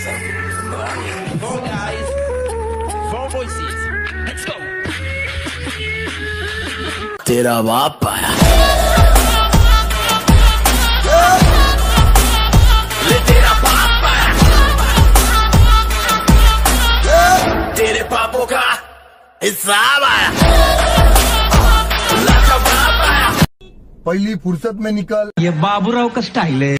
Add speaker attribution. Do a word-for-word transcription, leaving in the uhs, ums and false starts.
Speaker 1: Four guys, four voices. Let's go.
Speaker 2: तेरा बाप आया ले तेरा बाप आया तेरे पापों का हिसाब आया लाखा बाप आया
Speaker 3: पहली फुर्सत में निकल।
Speaker 4: ये बाबूराव का स्टाइल है।